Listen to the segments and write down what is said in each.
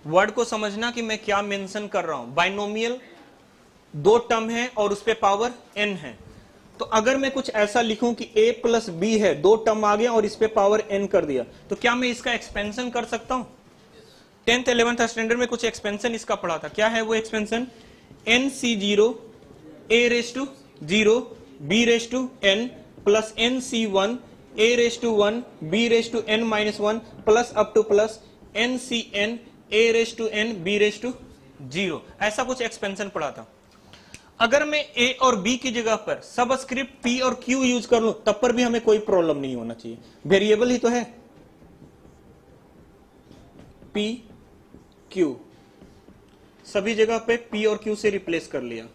Word को समझना कि मैं क्या मेंशन कर रहा हूं। बाइनोमियल दो टर्म है और उस पे पावर n है। तो अगर मैं कुछ ऐसा लिखूं कि a प्लस बी है, दो टर्म आ गया और इस पे पावर n कर दिया, तो क्या मैं इसका एक्सपेंशन कर सकता हूं? 10th 11th स्टैंडर्ड में कुछ एक्सपेंशन इसका पढ़ा था। क्या है वो expansion? nc0 a raise to 0 b raise to n plus nc1 a raise to 1 b raise to n minus 1 plus up to plus ncn a raise to n b raise to 0। ऐसा कुछ expansion पढ़ा था। अगर मैं a और b की जगह पर सबस्क्रिप्ट p और q यूज कर लूं तब पर भी हमें कोई प्रॉब्लम नहीं होना चाहिए, वेरिएबल ही तो है। p q सभी जगह पे p और q से रिप्लेस कर लिया।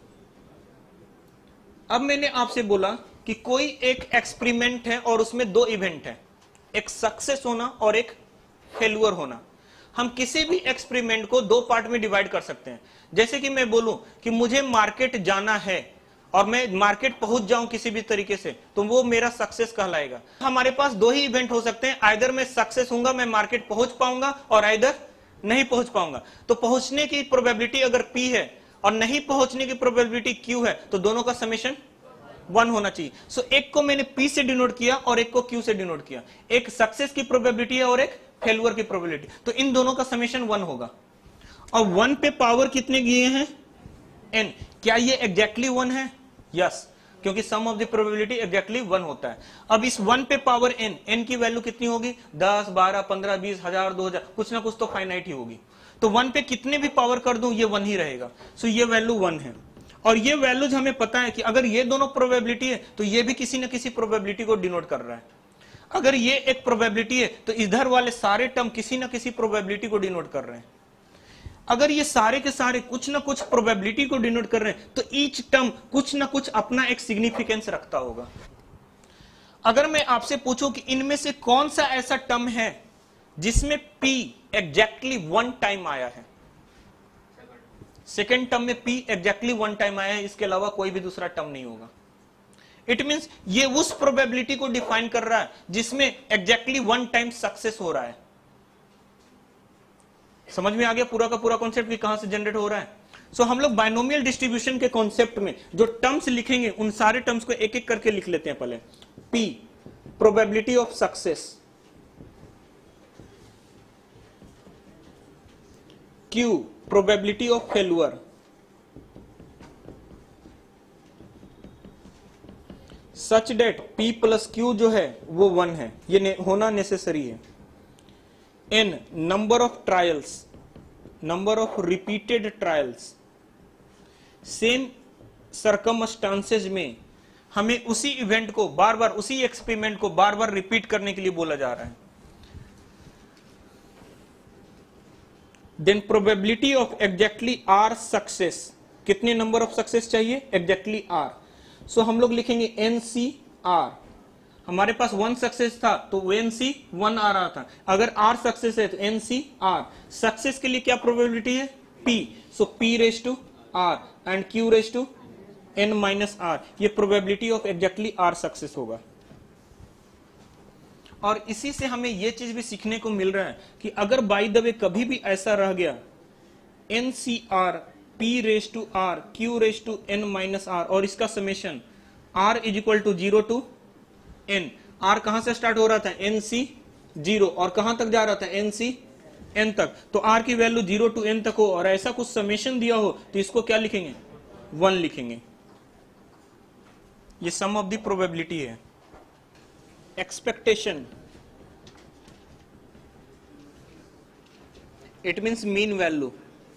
अब मैंने आपसे बोला कि कोई एक एक्सपेरिमेंट है और उसमें दो इवेंट है, एक सक्सेस होना और एक फेल्यूर होना। हम किसी भी एक्सपेरिमेंट को दो पार्ट में डिवाइड कर सकते हैं। जैसे कि मैं बोलूं कि मुझे मार्केट जाना है और मैं मार्केट पहुंच जाऊं किसी भी तरीके से, तो वो मेरा सक्सेस कहलाएगा। हमारे पास दो ही इवेंट हो सकते हैं, आइदर मैं सक्सेस होऊंगा, मैं मार्केट पहुंच पाऊंगा, और आइदर नहीं पहुंच पाऊंगा। तो पहुंचने की प्रोबेबिलिटी अगर P है और नहीं पहुंचने की प्रोबेबिलिटी Q है, तो दोनों का समेशन 1 होना चाहिए। सो एक को मैंने P से डिनोट किया और एक को Q से डिनोट किया। एक सक्सेस की प्रोबेबिलिटी है और एक फेल्यूर की प्रोबेबिलिटी, तो इन दोनों का समेशन 1 होगा। और 1 पे पावर कितने दिए हैं? n। क्या ये एग्जैक्टली 1 है? यस, क्योंकि sum of the probability exactly 1 होता है। अब इस 1 पे पावर n की वैल्यू कितनी होगी? 10, 12, 15, 20, 1000, 2000, कुछ ना कुछ तो फाइनाइट ही होगी। तो 1 पे कितने भी पावर कर दूं ये 1 ही रहेगा। सो ये वैल्यू 1 है। और ये वैल्यूज हमें पता है कि अगर ये दोनों प्रोबेबिलिटी है तो ये भी किसी ना किसी प्रोबेबिलिटी को डिनोट कर रहा है। अगर ये एक प्रोबेबिलिटी है तो इधर वाले सारे टर्म किसी ना किसी प्रोबेबिलिटी को डिनोट कर रहे हैं। अगर ये सारे के सारे कुछ ना कुछ प्रोबेबिलिटी को डिनोट कर रहे हैं तो ईच टर्म कुछ ना कुछ अपना एक सिग्निफिकेंस रखता होगा। अगर मैं आपसे पूछूं कि इनमें से कौन सा ऐसा टर्म है जिसमें P एग्जैक्टली 1 टाइम आया है? सेकेंड टर्म में P एग्जैक्टली 1 टाइम आया है, इसके अलावा कोई भी दूसरा टर्म नहीं होगा। इट मींस ये उस प्रोबेबिलिटी को डिफाइन कर रहा है जिसमें एग्जैक्टली 1 टाइम सक्सेस हो रहा है। समझ में आ गया पूरा का पूरा कॉन्सेप्ट कि कहां से जनरेट हो रहा है? सो हम लोग बाइनोमियल डिस्ट्रीब्यूशन के कॉन्सेप्ट में जो टर्म्स लिखेंगे उन सारे टर्म्स को एक एक करके लिख लेते हैं। पहले P probability of success, Q probability of failure, such that P plus Q जो है वो 1 है, ये होना नेसेसरी है। N number of trials, number of repeated trials. Same circumstances में हमें उसी इवेंट को बार बार, उसी एक्सपेरिमेंट को बार बार रिपीट करने के लिए बोला जा रहा है। Then probability of exactly R success, कितने नंबर ऑफ सक्सेस चाहिए? Exactly R। सो हम लोग लिखेंगे NCR। हमारे पास 1 सक्सेस था तो NC1 आ रहा था। अगर R सक्सेस है तो NCR। सक्सेस के लिए क्या प्रोबेबिलिटी है? P। So P raise to R and Q raise to N minus R। ये probability of exactly R success होगा। और इसी से हमें यह चीज भी सीखने को मिल रहा है कि अगर बाय द वे कभी भी ऐसा रह गया NCR P raise to R Q raise to N minus R और इसका summation R is equal to 0 to N। R कहां से स्टार्ट हो रहा था? NC0 और कहां तक जा रहा था? NCN तक। तो R की वैल्यू 0 टू N तक हो और ऐसा कुछ समेशन दिया हो तो इसको क्या लिखेंगे? 1 लिखेंगे। ये सम ऑफ द प्रोबेबिलिटी है। Expectation, it means mean value.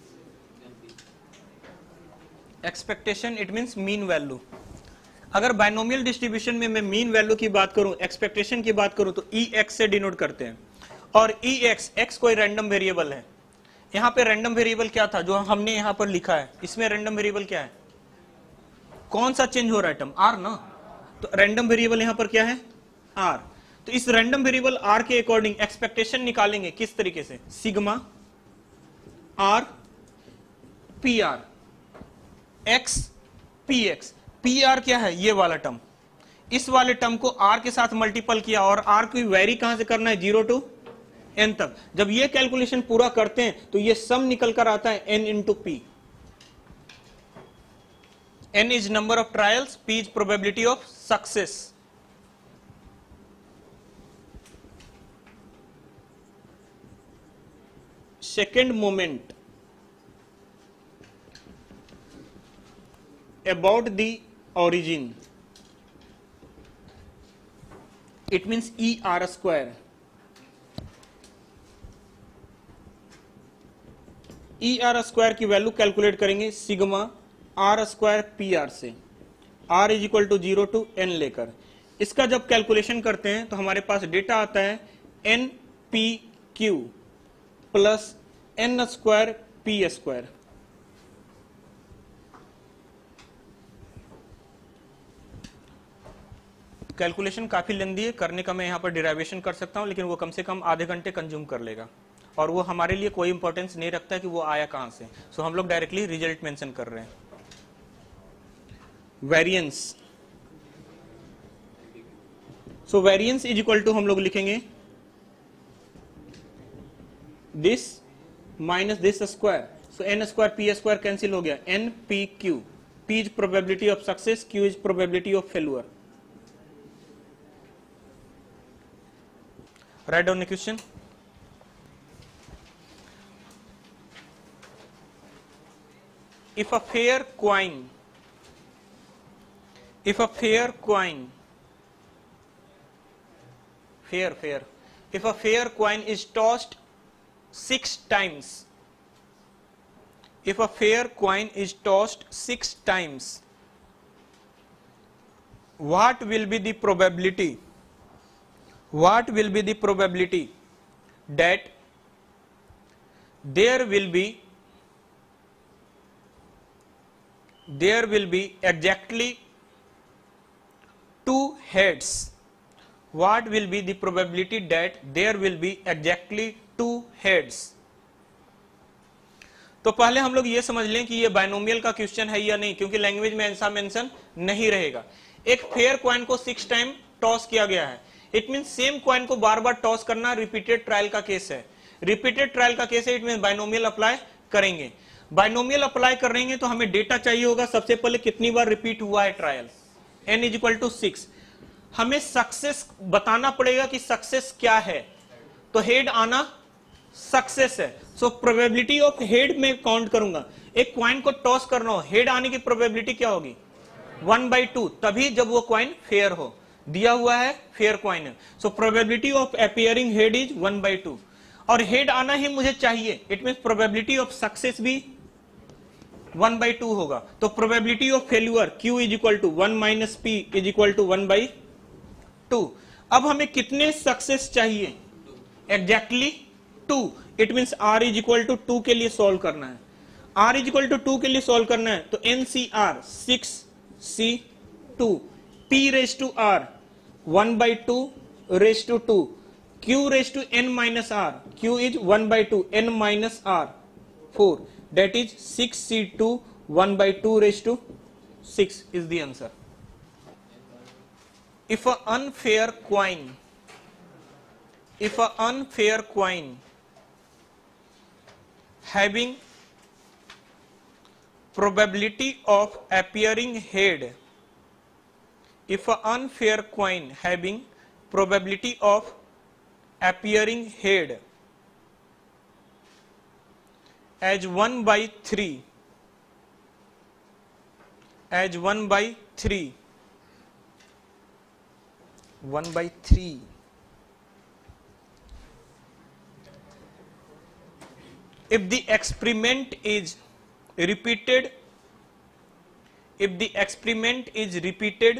Expectation it means mean value. अगर बाइनोमियल डिस्ट्रीब्यूशन में मैं मीन वैल्यू की बात करूं, एक्सपेक्टेशन की बात करूं, तो EX से डिनोट करते हैं। और EX, X कोई रैंडम वेरिएबल है। यहां पे रैंडम वेरिएबल क्या था जो हमने यहां पर लिखा है? इसमें रैंडम वेरिएबल क्या है? कौन सा चेंज हो रहा है? टर्म R ना। तो रैंडम वेरिएबल यहां पर क्या है? R। तो इस रैंडम वेरिएबल R के अकॉर्डिंग एक्सपेक्टेशन निकालेंगे किस तरीके से? Sigma R PR X PX। PR क्या है? ये वाला टर्म। इस वाले टर्म को R के साथ मल्टीपल किया और R की वेरी कहां से करना है? 0 टू n तक। जब ये कैलकुलेशन पूरा करते हैं तो ये सम निकल कर आता है n into P. n is number of trials, p is probability of success. Second moment about the origin, it means ER square. ER square की वैल्यू कैलकुलेट करेंगे सिग्मा R स्क्वायर PR से, R is equal to 0 to n लेकर। इसका जब calculation करते हैं तो हमारे पास डेटा आता है NPQ plus N square P square. Calculation काफी लेंदी है, करने का मैं यहां पर डिराइवेशन कर सकता हूं, लेकिन वो कम से कम आधे घंटे कंज्यूम कर लेगा और वो हमारे लिए कोई इंपॉर्टेंस नहीं रखता कि वो आया कहां से। सो हम लोग डायरेक्टली रिजल्ट मेंशन कर रहे हैं। Variance, so variance is equal to हम लोग लिखेंगे this minus this square. So n square P square cancel हो गया, n p q, p is probability of success, q is probability of failure. Write down the question. If a fair coin, if a fair coin, if a fair coin is tossed 6 times, if a fair coin is tossed 6 times, what will be the probability? What will be the probability that there will be exactly 2 heads? What will be the probability that there will be exactly 2 heads? तो पहले हम लोग ये समझ लें कि ये binomial का क्वेश्चन है या नहीं, क्योंकि लैंग्वेज में ऐसा मेंशन नहीं रहेगा। एक फेयर कॉइन को 6 टाइम टॉस किया गया है, इट मीन सेम कॉइन को बार बार टॉस करना रिपीटेड ट्रायल का केस है। रिपीटेड ट्रायल का केस है, इट मीन बायनोमियल अप्लाई करेंगे। बायनोमियल अप्लाई करेंगे तो हमें डेटा चाहिए होगा सबसे पहले कितनी बार रिपीट हुआ है trial, n is equal to 6। हमें सक्सेस बताना पड़ेगा कि सक्सेस क्या है, तो हेड आना सक्सेस है। सो प्रोबेबिलिटी ऑफ हेड में काउंट करूंगा। एक क्वाइन को टॉस करना हो, हेड आने की प्रोबेबिलिटी क्या होगी 1/2, तभी जब वो क्वाइन फेयर हो। दिया हुआ है फेयर क्वाइन है, so probability of appearing head is 1/2 और हेड आना ही मुझे चाहिए, it mean probability of success भी 1/2 होगा। तो probability of failure Q is equal to 1 minus P is equal to 1/2। अब हमें कितने सक्सेस चाहिए, exactly 2, it mean R is equal to 2 के लिए सॉल्व करना है। R इज इक्वल टू 2 के लिए सॉल्व करना है तो NCR 6C2 P raise to R 1/2 raise to 2, Q raise to n minus R, Q is 1/2 n minus R 4, that is 6C2 1/2 raised to 6 is the answer. If a unfair coin having probability of appearing head, if a unfair coin having probability of appearing head as 1/3, as 1/3, if the experiment is repeated, if the experiment is repeated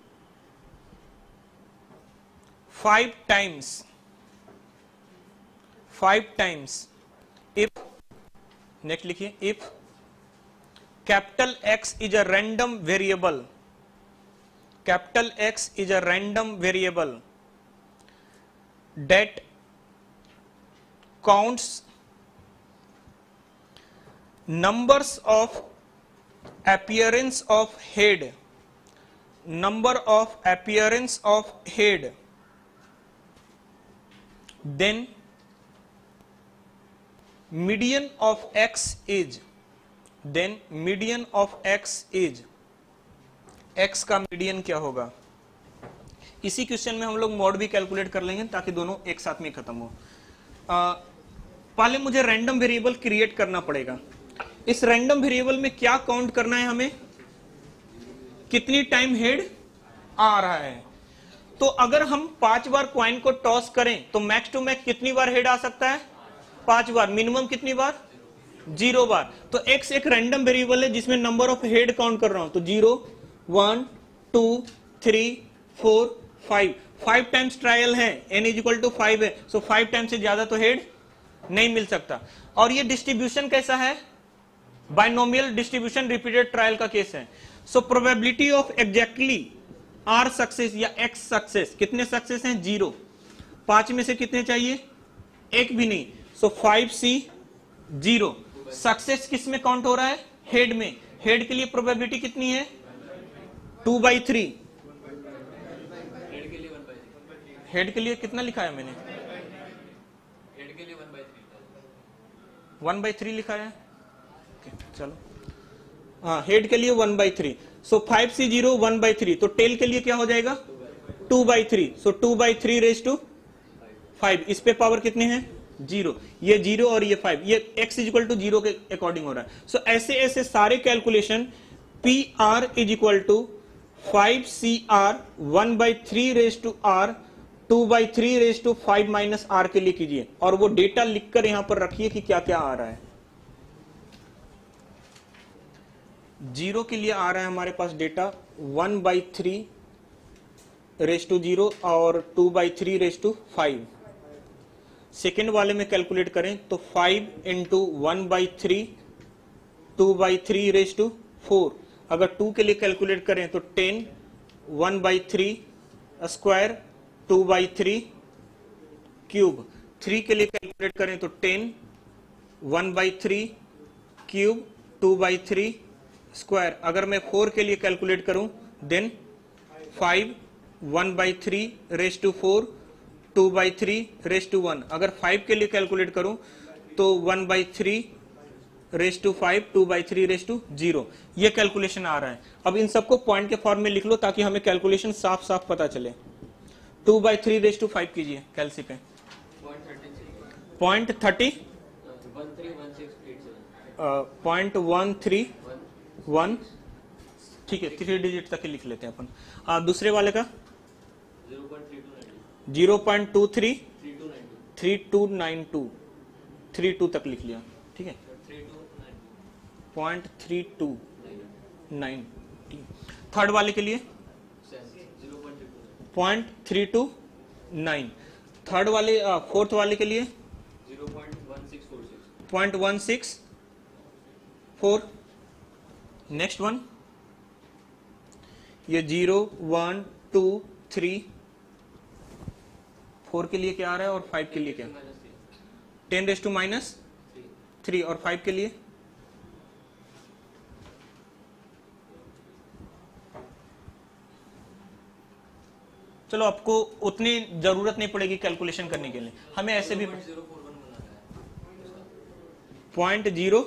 5 times, if, next लिखिए, if capital X is a random variable, capital X is a random variable that counts numbers of appearance of head, number of appearance of head, then median of X is, then median of X is, X का median क्या होगा। इसी question में हम लोग mod भी calculate कर लेंगे ताकि दोनों एक साथ में खत्म हो। पहले मुझे रैंडम वेरिएबल क्रिएट करना पड़ेगा। इस रैंडम वेरिएबल में क्या काउंट करना है हमें, कितनी टाइम हेड आ रहा है। तो अगर हम 5 बार क्वाइन को टॉस करें तो मैक्स टू मैक्स कितनी बार हेड आ सकता है, 5 बार। मिनिमम कितनी बार, 0 बार। तो एक्स एक रैंडम वेरिएबल है जिसमें नंबर ऑफ हेड काउंट कर रहा हूं, तो 0 1 2 3 4 5 टाइम्स ट्रायल है, n इज इक्वल टू 5 है, सो 5 टाइम्स से ज्यादा तो हेड नहीं मिल सकता। और ये डिस्ट्रीब्यूशन कैसा है, बाइनोमियल डिस्ट्रीब्यूशन, रिपीटेड ट्रायल का केस है। So probability of exactly R success या एक्स सक्सेस, कितने सक्सेस हैं, 0। 5 में से कितने चाहिए, एक भी नहीं, सो 5C 0। सक्सेस किस में काउंट हो रहा है, हेड में। हेड के लिए प्रोबेबिलिटी कितनी है, 2/3। हेड के लिए कितना लिखा है मैंने, हेड के लिए 1/3 लिखा है। चलो हाँ, हेड के लिए 1/3, सो 5C 0 1/3। तो टेल के लिए क्या हो जाएगा, 2/3, सो 2/3 रेज टू 5। इस पे पावर कितने हैं, 0। ये 0 और ये 5, ये x इज इक्वल टू 0 के अकॉर्डिंग हो रहा है। सो ऐसे ऐसे सारे calculation PR is equal to 5CR 1/3 raise to R 2/3 raise to 5 minus R के लिए कीजिए, और वो डेटा लिखकर यहां पर रखिए कि क्या क्या आ रहा है। 0 के लिए आ रहा है हमारे पास डेटा 1/3 रेज टू 0 और 2/3 रेज टू 5। सेकेंड वाले में कैलकुलेट करें तो 5 इंटू 1/3 2/3 रेज टू 4। अगर 2 के लिए कैलकुलेट करें तो 10 1/3 स्क्वायर 2/3 क्यूब। 3 के लिए कैलकुलेट करें तो 10 1/3 क्यूब 2/3 स्क्वायर। अगर मैं 4 के लिए कैलकुलेट करूं then 5 1/3 raise to 4 2/3 raise to 1। अगर 5 के लिए कैलकुलेट करूं तो 1/3 रेज टू 5 2/3 रेज टू 0। ये कैलकुलेशन आ रहा है। अब इन सबको पॉइंट के फॉर्म में लिख लो ताकि हमें कैलकुलेशन साफ साफ पता चले। 2/3 रेज टू 5 कीजिए कैलसी पे, 0.13 ठीक है, 3 डिजिट तक ही लिख लेते हैं अपन। दूसरे वाले का 0.23 3292 32 तक लिख लिया, ठीक है, 0.329। थर्ड वाले के लिए 0.329। थर्ड वाले फोर्थ वाले के लिए 0.1646। नेक्स्ट वन ये 0 1 2 3 4 के लिए क्या आ रहा है और 5 के लिए क्या, 10 रेज टू माइनस 3। और 5 के लिए चलो आपको उतनी जरूरत नहीं पड़ेगी कैलकुलेशन करने के लिए, हमें ऐसे भी 0.0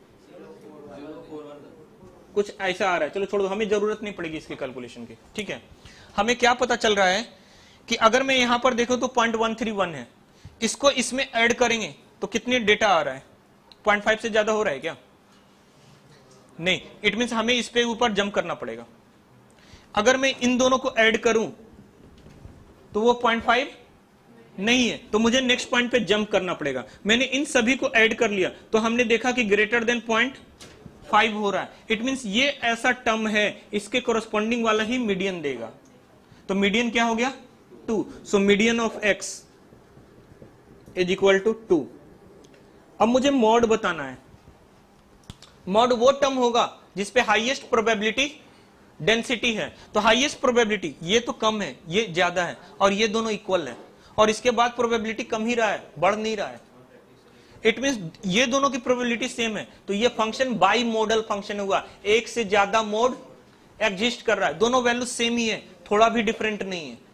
कुछ ऐसा आ रहा है। चलो छोड़ दो, हमें जरूरत नहीं पड़ेगी इसके कैलकुलेशन की, ठीक है। हमें क्या पता चल रहा है कि अगर मैं यहां पर देखो तो 0.131 है, इसको इसमें ऐड करेंगे तो कितने डेटा आ रहा है, 0.5 से ज्यादा हो रहा है क्या, नहीं। इट मींस हमें इस पे ऊपर जंप करना पड़ेगा। अगर मैं इन दोनों को ऐड करूं तो वो 0.5 नहीं है, तो मुझे नेक्स्ट पॉइंट पे जंप करना पड़ेगा। मैंने इन सभी को ऐड कर लिया तो हमने देखा कि ग्रेटर देन 0.5 हो रहा है। इट मींस ये ऐसा टर्म है, इसके कोरस्पॉन्डिंग वाला ही मीडियन देगा। तो मीडियन क्या हो गया, 2। So median of x is equal to 2। अब मुझे मॉड बताना है। मॉड वो टर्म होगा जिसपे हाईएस्ट प्रोबेबिलिटी डेंसिटी है। तो हाईएस्ट प्रोबेबिलिटी ये तो कम है, ये ज्यादा है, और ये दोनों इक्वल है, और इसके बाद प्रोबेबिलिटी कम ही रहा है, बढ़ नहीं रहा है। इट मींस ये दोनों की प्रोबेबिलिटी सेम है, तो ये फंक्शन बाई मॉडल फंक्शन हुआ, एक से ज्यादा मोड एग्जिस्ट कर रहा है, दोनों वैल्यू सेम ही है, थोड़ा भी डिफरेंट नहीं है।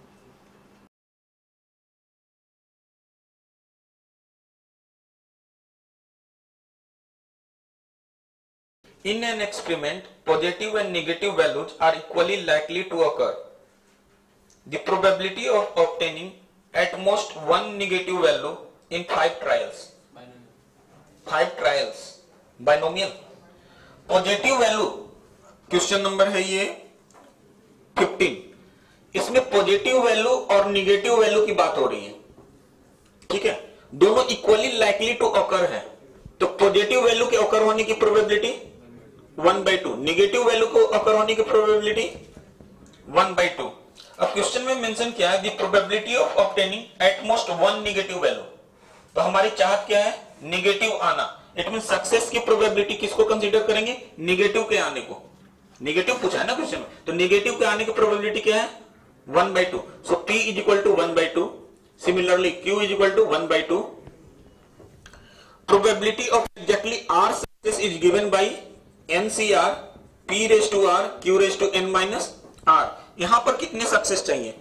In an experiment, positive and negative values are equally likely to occur. The probability of obtaining at most one negative value in 5 trials. 5 trials. Binomial. Positive value, question number है ये 15. इसमें positive value और negative value की बात हो रही है. ठीक है, दोनों इक्वली लाइकली टू ऑकर है. तो पॉजिटिव वैल्यू के ऑकर होने की प्रोबेबिलिटी 1/2, निगेटिव वैल्यू को ऑकर होने की प्रोबेबिलिटी 1/2. अब क्वेश्चन में मेंशन किया है the probability of obtaining at most one negative value. तो हमारी चाहत क्या है? निगेटिव आना. इट मीन सक्सेस की प्रोबेबिलिटी किसको कंसीडर करेंगे? निगेटिव के आने को. निगेटिव पूछा है ना क्वेश्चन में, तो निगेटिव के आने की प्रोबेबिलिटी क्या है? 1/2. So P is equal to 1/2. Similarly Q is equal to 1/2. Probability of exactly R success is given by NCR P raise to R Q raise to N minus R. यहां पर कितने success चाहिए?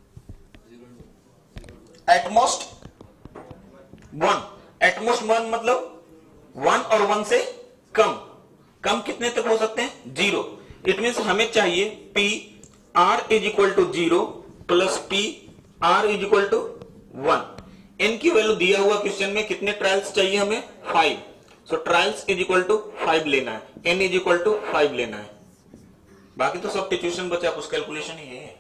At most 1. At most 1 मतलब 1 और 1 से कम. कम कितने तक हो सकते हैं? 0. इट मीन्स हमें चाहिए P R is equal to 0 plus P R is equal to 1. N की वैल्यू दिया हुआ क्वेश्चन में कितने ट्रायल्स चाहिए हमें? 5. So trials is equal to 5 लेना है. N इज इक्वल टू 5 लेना है. बाकी तो सब टिट्यूशन बचा, कुछ कैलकुलेशन ही है.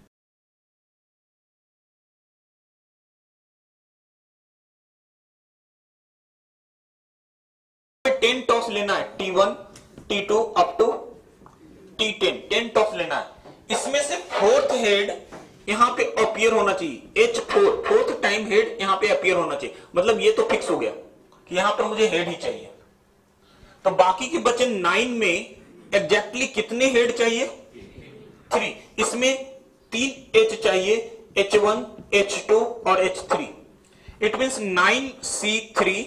टेन टॉस लेना है. T1 T2 up to T10. 10 toss लेना है. इसमें से फोर्थ हेड यहां पे अपीयर होना चाहिए. H4 फोर्थ टाइम हेड यहां पे अपीयर होना चाहिए. मतलब ये तो फिक्स हो गया कि यहां पर मुझे हेड ही चाहिए. तो बाकी के बचे 9 में एग्जैक्टली कितने हेड चाहिए? 3. इसमें 3 H चाहिए, H1 H2 और H3. It means 9C3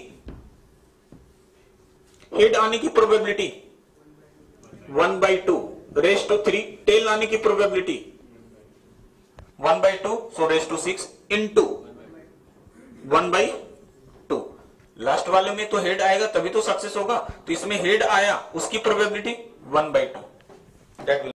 head आने की प्रोबेबिलिटी 1/2 रेज टू 3. टेल आने की probability 1/2 so raise to 6 into 1/2. Last वाले में तो हेड आएगा तभी तो सक्सेस होगा. तो इसमें हेड आया, उसकी प्रोबेबिलिटी 1/2. दैट